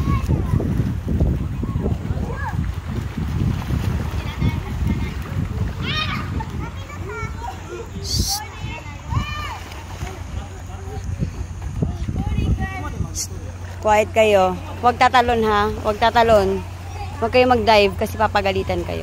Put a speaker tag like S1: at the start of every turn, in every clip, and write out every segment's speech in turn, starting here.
S1: Quiet kayo. Huwag tatalon ha. Huwag tatalon. Huwag kayo mag-dive kasi papagalitan kayo.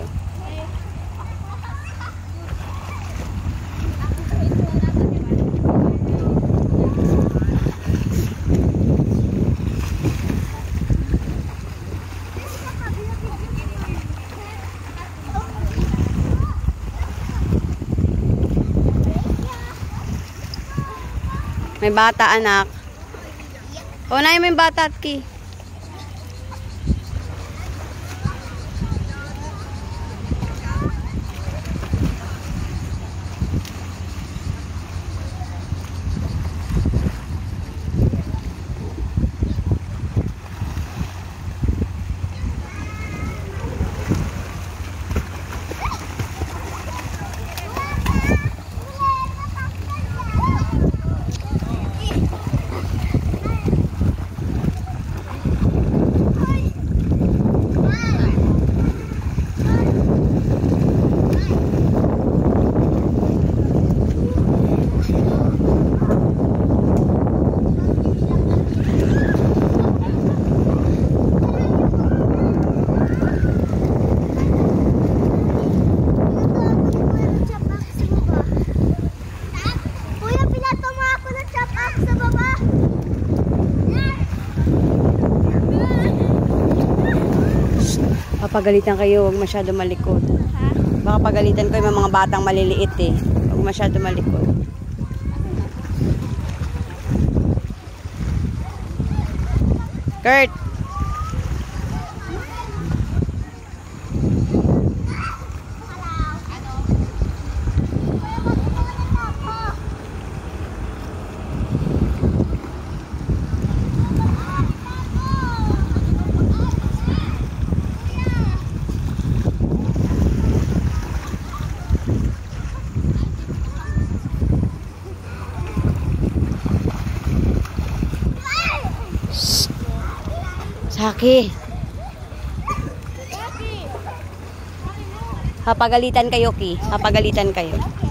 S1: May bata, anak. Unahin mo yung bata, Ki. Papagalitan kayo, huwag masyado malikot. Baka pagalitan ko yung mga batang maliliit eh. Huwag masyado malikot. Kurt! Saki. Hapagalitan kayo, Ki. Hapagalitan kayo.